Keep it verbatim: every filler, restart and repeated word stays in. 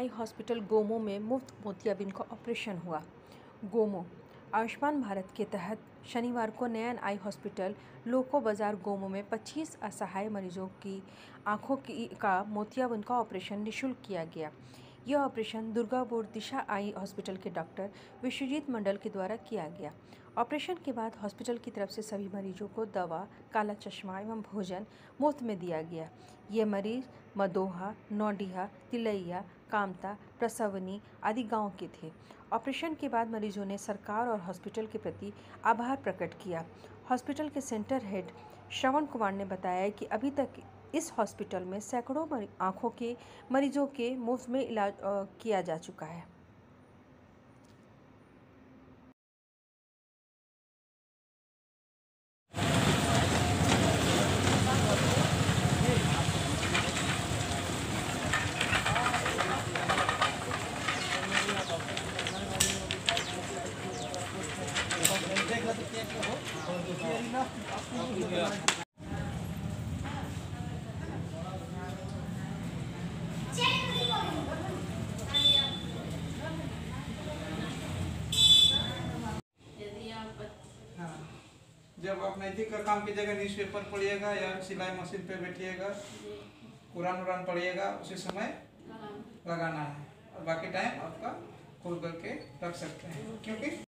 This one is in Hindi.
आई हॉस्पिटल गोमो में मुफ्त मोतियाबिंद का ऑपरेशन हुआ। गोमो आयुष्मान भारत के तहत शनिवार को नयन आई हॉस्पिटल लोको बाजार गोमो में पच्चीस असहाय मरीजों की आंखों की का मोतियाबिंद का ऑपरेशन निःशुल्क किया गया। यह operation Durgapur Disha eye hospital के डॉक्टर विश्वजीत मंडल के द्वारा किया गया। ऑपरेशन के बाद हॉस्पिटल की तरफ से सभी मरीजों को दवा, काला चश्मा एवं भोजन मुफ्त में दिया गया। ये मरीज मदोहा, नौडिहा, तिलैया, कामता, प्रसवनी आदि गांव के थे। ऑपरेशन के बाद मरीजों ने सरकार और हॉस्पिटल के प्रति आभार प्रकट किया। हॉस्पिटल के सेंटर हेड श्रवण कुमार ने बताया कि अभी तक इस हॉस्पिटल में सैकड़ों आंखों के मरीजों के मुफ्त में इलाज किया जा चुका है। जब आप नज़दीक का काम कीजिएगा, न्यूज़पेपर पढ़िएगा या सिलाई मशीन पे बैठिएगा, कुरान उरान पढ़िएगा, उसी समय लगाना है और बाकी टाइम आपका खोल करके रख सकते हैं, क्योंकि